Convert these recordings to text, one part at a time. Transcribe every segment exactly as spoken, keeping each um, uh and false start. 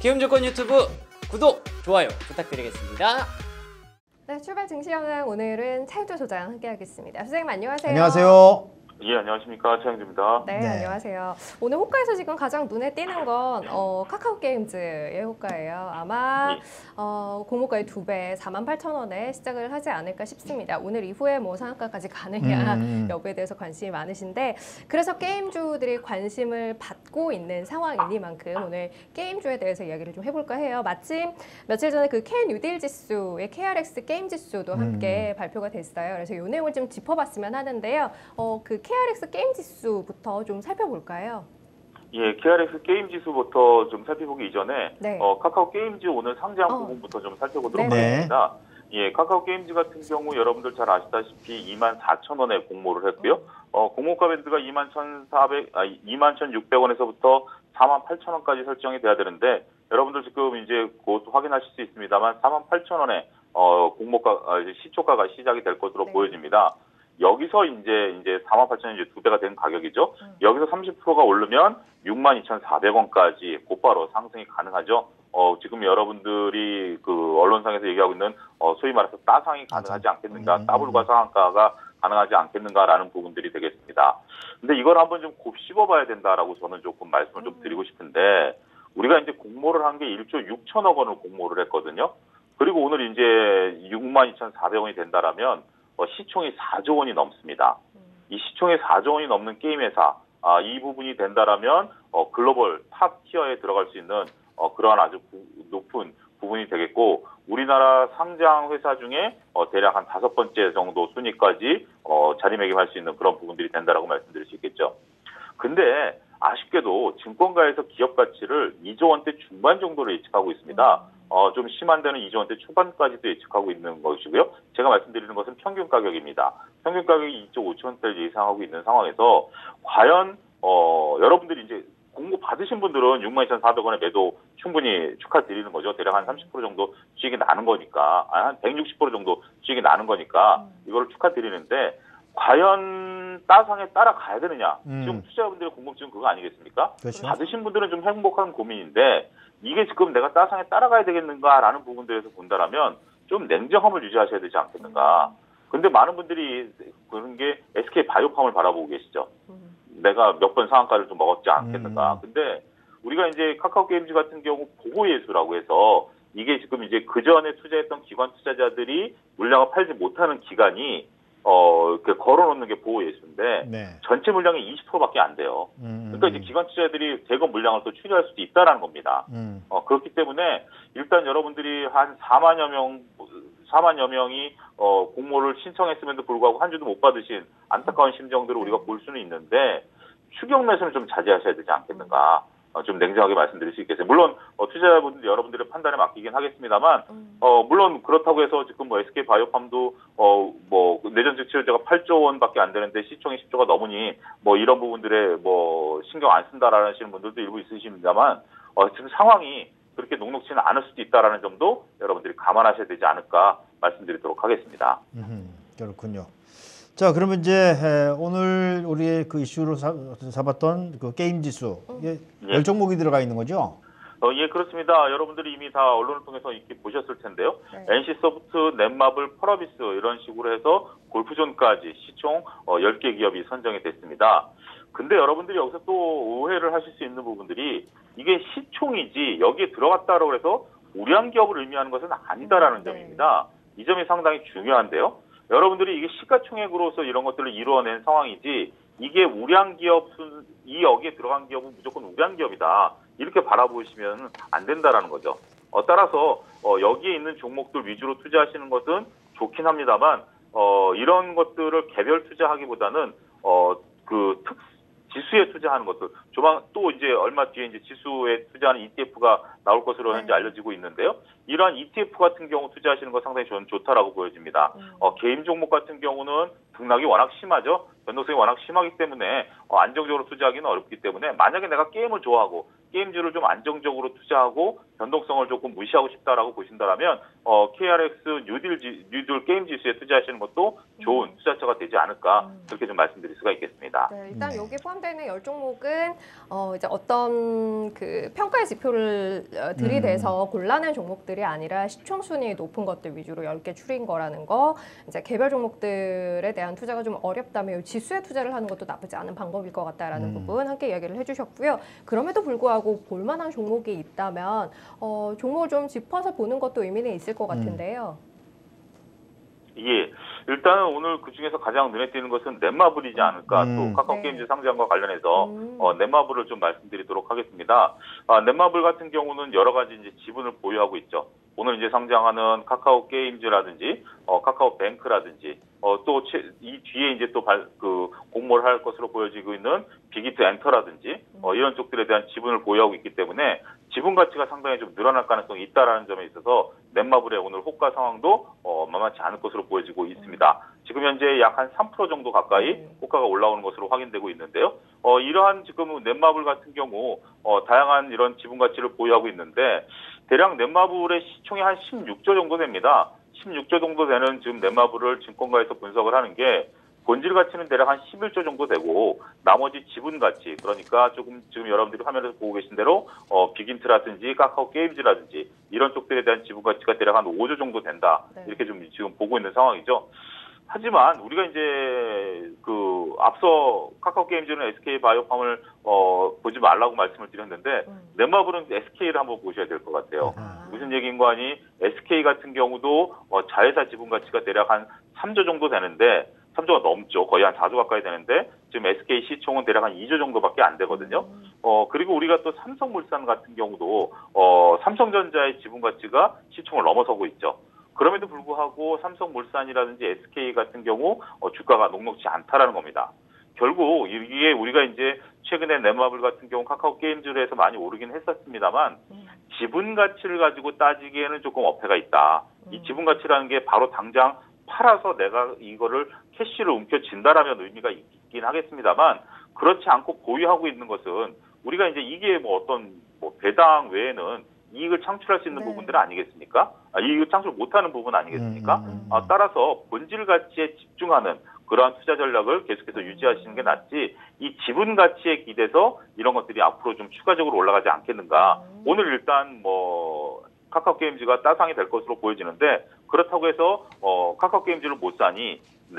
기움조건 유튜브 구독, 좋아요 부탁드리겠습니다. 네, 출발 증시현황 오늘은 차영조 소장 함께하겠습니다. 소장님 안녕하세요. 안녕하세요. 예, 안녕하십니까. 최영주입니다. 네, 네. 안녕하세요. 오늘 호가에서 지금 가장 눈에 띄는 건 어, 카카오게임즈의 호가예요. 아마 예. 어, 공모가의 두 배, 사만 팔천 원에 시작을 하지 않을까 싶습니다. 오늘 이후에 뭐 상한가까지 가느냐 음. 여부에 대해서 관심이 많으신데, 그래서 게임주들이 관심을 받고 있는 상황이니만큼 오늘 게임주에 대해서 이야기를 좀 해볼까 해요. 마침 며칠 전에 그 K 뉴딜 지수의 케이알엑스 게임 지수도 함께 음. 발표가 됐어요. 그래서 이 내용을 좀 짚어봤으면 하는데요. 어, 그 케이알엑스 게임 지수부터 좀 살펴볼까요? 예, 케이알엑스 게임 지수부터 좀 살펴보기 이전에 네. 어, 카카오 게임즈 오늘 상장 어. 부분부터 좀 살펴보도록 네. 하겠습니다. 예, 카카오 게임즈 같은 경우 여러분들 잘 아시다시피 이만 사천 원에 공모를 했고요. 어, 공모가 밴드가 이만 천사백, 아, 이만 천육백 원에서부터 사만 팔천 원까지 설정이 돼야 되는데, 여러분들 지금 이제 곧 확인하실 수 있습니다만 사만 팔천 원에 어, 공모가, 아, 이제 시초가가 시작이 될 것으로 네. 보여집니다. 여기서 이제 이제 사만 팔천 원이 이제 두 배가 된 가격이죠. 음. 여기서 삼십 퍼센트가 오르면 육만 이천사백 원까지 곧바로 상승이 가능하죠. 어, 지금 여러분들이 그 언론상에서 얘기하고 있는 어, 소위 말해서 따상이 가능하지 않겠는가, 음. 따블과 상한가가 가능하지 않겠는가라는 부분들이 되겠습니다. 근데 이걸 한번 좀 곱씹어봐야 된다라고 저는 조금 말씀을 좀 드리고 싶은데, 우리가 이제 공모를 한 게 일조 육천억 원을 공모를 했거든요. 그리고 오늘 이제 육만 이천사백 원이 된다라면 어, 시총이 사조 원이 넘습니다. 이 시총이 사조 원이 넘는 게임 회사, 아, 이 부분이 된다라면 어, 글로벌 탑 티어에 들어갈 수 있는 어, 그러한 아주 구, 높은 부분이 되겠고, 우리나라 상장 회사 중에 어, 대략 한 다섯 번째 정도 순위까지 어, 자리매김할 수 있는 그런 부분들이 된다라고 말씀드릴 수 있겠죠. 근데 아쉽게도 증권가에서 기업 가치를 이조 원대 중반 정도로 예측하고 있습니다. 어, 좀 심한 데는 이조 원대 초반까지도 예측하고 있는 것이고요. 제가 말씀드리는 것은 평균 가격입니다. 평균 가격이 이조 오천 원대를 예상하고 있는 상황에서 과연 어, 여러분들이 이제 공모 받으신 분들은 육만 이천사백 원에 매도 충분히 축하드리는 거죠. 대략 한 삼십 퍼센트 정도 수익이 나는 거니까, 한 백육십 퍼센트 정도 수익이 나는 거니까 이거를 축하드리는데, 과연 따상에 따라가야 되느냐. 음. 지금 투자자분들의 궁금증은 그거 아니겠습니까? 그렇죠. 받으신 분들은 좀 행복한 고민인데, 이게 지금 내가 따상에 따라가야 되겠는가라는 부분들에서 본다라면 좀 냉정함을 유지하셔야 되지 않겠는가. 근데 많은 분들이 그런 게 에스케이 바이오팜을 바라보고 계시죠. 내가 몇 번 상한가를 좀 먹었지 않겠는가. 음. 근데 우리가 이제 카카오 게임즈 같은 경우 보고예수라고 해서, 이게 지금 이제 그 전에 투자했던 기관 투자자들이 물량을 팔지 못하는 기간이 어, 이렇게 걸어놓는 게 보호예수인데, 네. 전체 물량의 이십 퍼센트밖에 안 돼요. 음. 그러니까 이제 기관 투자자들이 대거 물량을 또 추리할 수도 있다라는 겁니다. 음. 어, 그렇기 때문에 일단 여러분들이 한 사만여 명, 사만여 명이 어, 공모를 신청했음에도 불구하고 한 주도 못 받으신 안타까운 심정들을 우리가 볼 수는 있는데, 추격 매수는 좀 자제하셔야 되지 않겠는가. 어, 좀 냉정하게 말씀드릴 수 있겠어요. 물론 어, 투자자분들 여러분들의 판단에 맡기긴 하겠습니다만, 어, 물론 그렇다고 해서 지금 뭐 에스케이 바이오팜도 어, 뭐 내전 즉치료제가 팔조 원밖에 안 되는데 시총이 십조가 넘으니 뭐 이런 부분들에 뭐 신경 안 쓴다라는 하시는 분들도 일부 있으십니다만, 어, 지금 상황이 그렇게 녹록지는 않을 수도 있다라는 점도 여러분들이 감안하셔야 되지 않을까 말씀드리도록 하겠습니다. 음, 그렇군요. 자, 그러면 이제 오늘 우리의 그 이슈로 사, 삼았던 그 게임 지수, 이게 예. 열 종목이 들어가 있는 거죠? 어, 예, 그렇습니다. 여러분들이 이미 다 언론을 통해서 이렇게 보셨을 텐데요. 네. 엔씨소프트, 넷마블, 펄어비스 이런 식으로 해서 골프존까지 시총 어, 열 개 기업이 선정이 됐습니다. 근데 여러분들이 여기서 또 오해를 하실 수 있는 부분들이, 이게 시총이지 여기에 들어갔다고 해서 우량 기업을 의미하는 것은 아니다라는 음, 네. 점입니다. 이 점이 상당히 중요한데요. 여러분들이 이게 시가총액으로서 이런 것들을 이루어낸 상황이지, 이게 우량 기업, 이 여기에 들어간 기업은 무조건 우량 기업이다, 이렇게 바라보시면 안 된다라는 거죠. 어, 따라서 어, 여기에 있는 종목들 위주로 투자하시는 것은 좋긴 합니다만, 어, 이런 것들을 개별 투자하기보다는 어, 그 특, 지수에 투자하는 것들, 조만 또 이제 얼마 뒤에 이제 지수에 투자하는 이티에프가 나올 것으로 현재 네. 알려지고 있는데요. 이러한 이티에프 같은 경우 투자하시는 거 상당히 저는 좋다라고 보여집니다. 음. 어, 개인 종목 같은 경우는 등락이 워낙 심하죠. 변동성이 워낙 심하기 때문에 어, 안정적으로 투자하기는 어렵기 때문에 만약에 내가 게임을 좋아하고 게임주를 좀 안정적으로 투자하고 변동성을 조금 무시하고 싶다라고 보신다라면 어, 케이알엑스 뉴딜, 지, 뉴딜 게임 지수에 투자하시는 것도 좋은 음. 투자처가 되지 않을까 음. 그렇게 좀 말씀드릴 수가 있겠습니다. 네, 일단 네. 여기에 포함되어 있는 열 종목은 어, 이제 어떤 그 평가의 지표를 어, 들이대서 골라낸 종목들이 아니라 시총 순위 높은 것들 위주로 열 개 추린 거라는 거. 이제 개별 종목들에 대한 투자가 좀 어렵다면 이 지수에 투자를 하는 것도 나쁘지 않은 방법일 것 같다라는 음. 부분 함께 이야기를 해주셨고요. 그럼에도 불구하고 볼만한 종목이 있다면 어, 종목을 좀 짚어서 보는 것도 의미는 있을 것 같은데요. 예, 일단은 오늘 그 중에서 가장 눈에 띄는 것은 넷마블이지 않을까. 음. 또 카카오 네. 게임즈 상장과 관련해서 음. 어, 넷마블을 좀 말씀드리도록 하겠습니다. 아, 넷마블 같은 경우는 여러 가지 이제 지분을 보유하고 있죠. 오늘 이제 상장하는 카카오 게임즈라든지 어, 카카오 뱅크라든지 어, 또 이 뒤에 이제 또 발, 그 공모를 할 것으로 보여지고 있는 빅히트 엔터라든지 어, 이런 쪽들에 대한 지분을 보유하고 있기 때문에 지분 가치가 상당히 좀 늘어날 가능성이 있다라는 점에 있어서 넷마블의 오늘 호가 상황도 어, 만만치 않을 것으로 보여지고 있습니다. 지금 현재 약 한 삼 퍼센트 정도 가까이 호가가 올라오는 것으로 확인되고 있는데요. 어, 이러한 지금 넷마블 같은 경우 어, 다양한 이런 지분 가치를 보유하고 있는데 대략 넷마블의 시총이 한 십육 조 정도 됩니다. 십육 조 정도 되는 지금 넷마블을 증권가에서 분석을 하는 게 본질 가치는 대략 한 십일 조 정도 되고 나머지 지분 가치 그러니까 조금 지금 여러분들이 화면에서 보고 계신 대로 어, 빅인트라든지 카카오 게임즈라든지 이런 쪽들에 대한 지분 가치가 대략 한 오 조 정도 된다. 네. 이렇게 좀 지금 보고 있는 상황이죠. 하지만 우리가 이제 그 앞서 카카오 게임즈는 에스케이 바이오팜을 어, 보지 말라고 말씀을 드렸는데 음. 넷마블은 에스케이를 한번 보셔야 될 것 같아요. 아. 무슨 얘기인가 하니 에스케이 같은 경우도 어, 자회사 지분 가치가 대략 한 삼 조 정도 되는데 삼 조가 넘죠. 거의 한 사 조 가까이 되는데 지금 에스케이 시총은 대략 한 이 조 정도밖에 안 되거든요. 어 그리고 우리가 또 삼성물산 같은 경우도 어 삼성전자의 지분 가치가 시총을 넘어서고 있죠. 그럼에도 불구하고 삼성물산이라든지 에스케이 같은 경우 어, 주가가 녹록지 않다라는 겁니다. 결국 이게 우리가 이제 최근에 넷마블 같은 경우 카카오 게임즈로 해서 많이 오르긴 했었습니다만 지분 가치를 가지고 따지기에는 조금 어폐가 있다. 이 지분 가치라는 게 바로 당장 팔아서 내가 이거를 캐시를 움켜쥔다라면 의미가 있긴 하겠습니다만 그렇지 않고 보유하고 있는 것은 우리가 이제 이게 뭐 어떤 뭐 배당 외에는 이익을 창출할 수 있는 네. 부분들 아니겠습니까? 아, 이익을 창출 못하는 부분 아니겠습니까? 음, 음, 음. 아, 따라서 본질 가치에 집중하는 그러한 투자 전략을 계속해서 유지하시는 게 낫지 이 지분 가치에 기대서 이런 것들이 앞으로 좀 추가적으로 올라가지 않겠는가. 음. 오늘 일단 뭐 카카오 게임즈가 따상이 될 것으로 보여지는데 그렇다고 해서 어, 카카오 게임즈를 못 사니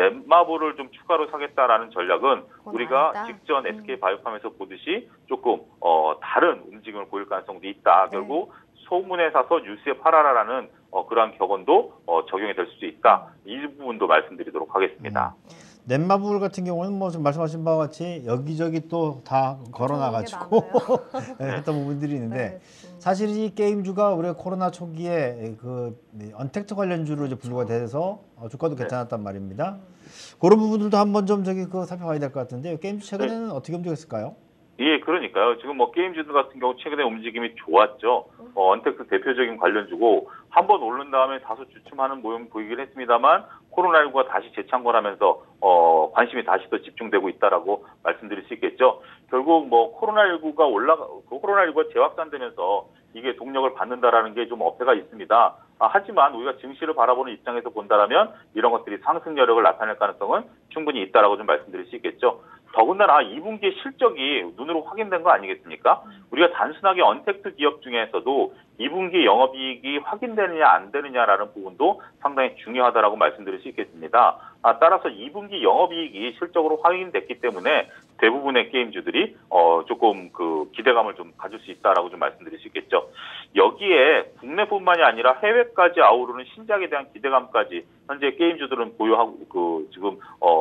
넷마블을 좀 추가로 사겠다라는 전략은 그건 우리가 아니다. 직전 음. 에스케이 바이오팜에서 보듯이 조금 어, 다른 움직임을 보일 가능성도 있다. 네. 결국 소문에 사서 뉴스에 팔아라라는 어, 그러한 격언도 어, 적용이 될 수도 있다. 이 부분도 말씀드리도록 하겠습니다. 넷마블 같은 경우는 뭐 지금 말씀하신 바와 같이 여기저기 또 다 걸어놔가지고 네, 했던 부분들이 있는데 네, 음. 사실 이 게임주가 우리가 코로나 초기에 그 언택트 관련주로 이제 분류가 돼서 어, 주가도 괜찮았단 말입니다. 그런 부분들도 한번 좀 저기 그 살펴봐야 될 것 같은데요. 게임주 최근에는 어떻게 움직였을까요? 예, 그러니까요. 지금 뭐 게임주들 같은 경우 최근에 움직임이 좋았죠. 어, 언택트 대표적인 관련주고 한 번 오른 다음에 다소 주춤하는 모습 보이긴 했습니다만 코로나십구가 다시 재창궐하면서 어, 관심이 다시 더 집중되고 있다라고 말씀드릴 수 있겠죠. 결국 뭐 코로나십구가 올라가 코로나십구가 재확산되면서 이게 동력을 받는다라는 게 좀 어폐가 있습니다. 아, 하지만 우리가 증시를 바라보는 입장에서 본다라면 이런 것들이 상승 여력을 나타낼 가능성은 충분히 있다라고 좀 말씀드릴 수 있겠죠. 더군다나 이 분기의 실적이 눈으로 확인된 거 아니겠습니까? 우리가 단순하게 언택트 기업 중에서도 이 분기 영업이익이 확인되느냐 안 되느냐라는 부분도 상당히 중요하다라고 말씀드릴 수 있겠습니다. 아, 따라서 이 분기 영업이익이 실적으로 확인됐기 때문에 대부분의 게임주들이 어, 조금 그 기대감을 좀 가질 수 있다라고 좀 말씀드릴 수 있겠죠. 여기에 국내뿐만이 아니라 해외까지 아우르는 신작에 대한 기대감까지 현재 게임주들은 보유하고 그 지금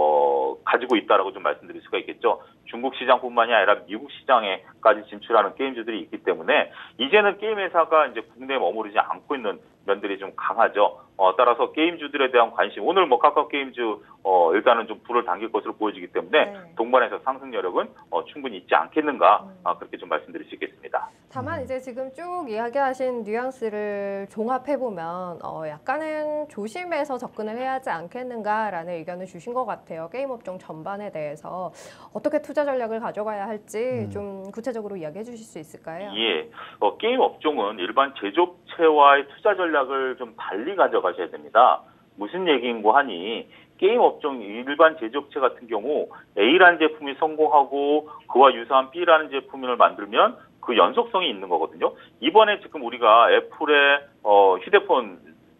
어, 가지고 있다라고 좀 말씀드릴 수가 있겠죠. 중국 시장뿐만이 아니라 미국 시장에까지 진출하는 게임주들이 있기 때문에 이제는 게임 회사가 이제 국내에 머무르지 않고 있는 면들이 좀 강하죠. 어, 따라서 게임주들에 대한 관심, 오늘 뭐 카카오 게임주 어, 일단은 좀 불을 당길 것으로 보여지기 때문에 네. 동반해서 상승 여력은 어, 충분히 있지 않겠는가 아, 그렇게 좀 말씀드릴 수 있겠습니다. 다만 이제 지금 쭉 이야기하신 뉘앙스를 종합해 보면 어, 약간은 조심해서 접근을 해야 하지 않겠는가라는 의견을 주신 것 같아요. 게임 업종 전반에 대해서 어떻게 투자 전략을 가져가야 할지 음. 좀 구체적으로 이야기해 주실 수 있을까요? 예, 어, 게임 업종은 일반 제조업체와의 투자 전략을 좀 달리 가져가셔야 됩니다. 무슨 얘기인고 하니 게임 업종 일반 제조업체 같은 경우 A라는 제품이 성공하고 그와 유사한 B라는 제품을 만들면 그 연속성이 있는 거거든요. 이번에 지금 우리가 애플의 어, 휴대폰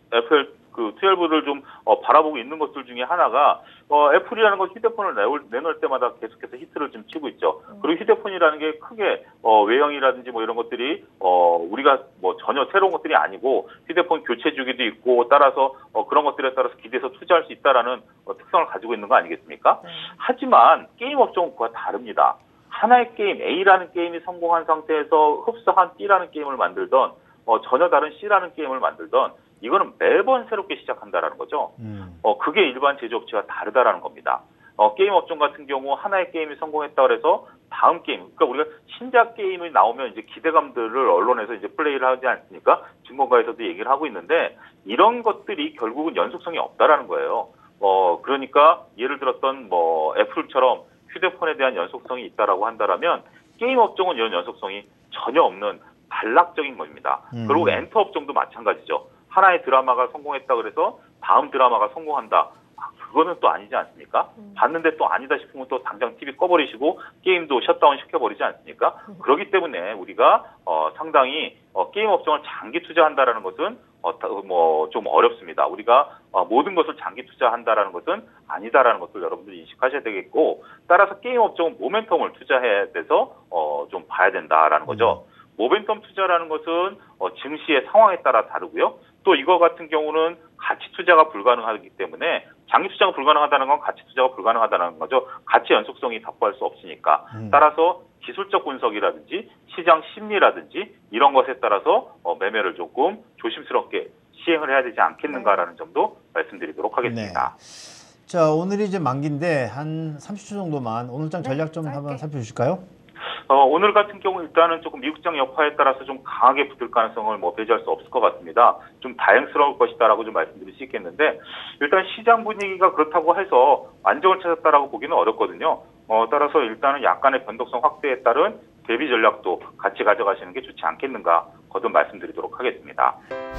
애플 그 십이를 좀 어, 바라보고 있는 것들 중에 하나가 어, 애플이라는 건 휴대폰을 내올, 내놓을 때마다 계속해서 히트를 좀 치고 있죠. 그리고 휴대폰이라는 게 크게 어, 외형이라든지 뭐 이런 것들이 어, 우리가 뭐 전혀 새로운 것들이 아니고 휴대폰 교체 주기도 있고 따라서 어, 그런 것들에 따라서 기대서 투자할 수 있다라는 어, 특성을 가지고 있는 거 아니겠습니까? 네. 하지만 게임 업종은 그와 다릅니다. 하나의 게임 A라는 게임이 성공한 상태에서 흡사한 B라는 게임을 만들던 어, 전혀 다른 C라는 게임을 만들던 이거는 매번 새롭게 시작한다라는 거죠. 음. 어, 그게 일반 제조업체와 다르다라는 겁니다. 어, 게임 업종 같은 경우 하나의 게임이 성공했다 그래서 다음 게임, 그러니까 우리가 신작 게임이 나오면 이제 기대감들을 언론에서 이제 플레이를 하지 않습니까? 증권가에서도 얘기를 하고 있는데 이런 것들이 결국은 연속성이 없다라는 거예요. 어, 그러니까 예를 들었던 뭐 애플처럼 휴대폰에 대한 연속성이 있다라고 한다라면 게임 업종은 이런 연속성이 전혀 없는 단락적인 겁니다. 음. 그리고 엔터 업종도 마찬가지죠. 하나의 드라마가 성공했다 그래서 다음 드라마가 성공한다. 아, 그거는 또 아니지 않습니까? 음. 봤는데 또 아니다 싶으면 또 당장 티비 꺼버리시고 게임도 셧다운 시켜버리지 않습니까? 음. 그렇기 때문에 우리가 어, 상당히 어, 게임 업종을 장기 투자한다라는 것은 어, 뭐 좀 어렵습니다. 우리가 어, 모든 것을 장기 투자한다라는 것은 아니다라는 것을 여러분들이 인식하셔야 되겠고 따라서 게임 업종은 모멘텀을 투자해야 돼서 어, 좀 봐야 된다라는 거죠. 모멘텀 투자라는 것은 어, 증시의 상황에 따라 다르고요. 또 이거 같은 경우는 가치 투자가 불가능하기 때문에 장기 투자가 불가능하다는 건 가치 투자가 불가능하다는 거죠. 가치 연속성이 확보할 수 없으니까. 음. 따라서 기술적 분석이라든지 시장 심리라든지 이런 것에 따라서 어, 매매를 조금 조심스럽게 시행을 해야 되지 않겠는가라는 점도 말씀드리도록 하겠습니다. 네. 자, 오늘이 이제 만기인데 한 삼십 초 정도만 오늘장 전략 좀 짧게. 한번 살펴주실까요? 어, 오늘 같은 경우 일단은 조금 미국장 여파에 따라서 좀 강하게 붙을 가능성을 뭐 배제할 수 없을 것 같습니다. 좀 다행스러울 것이다라고 좀 말씀드릴 수 있겠는데 일단 시장 분위기가 그렇다고 해서 안정을 찾았다라고 보기는 어렵거든요. 어, 따라서 일단은 약간의 변동성 확대에 따른 대비 전략도 같이 가져가시는 게 좋지 않겠는가 거듭 말씀드리도록 하겠습니다.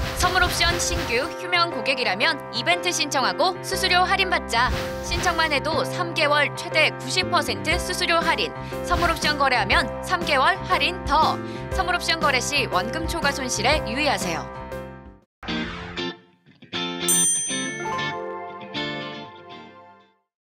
선물옵션 신규 휴면 고객이라면 이벤트 신청하고 수수료 할인받자. 신청만 해도 삼 개월 최대 구십 퍼센트 수수료 할인. 선물옵션 거래하면 삼 개월 할인 더. 선물옵션 거래 시 원금 초과 손실에 유의하세요.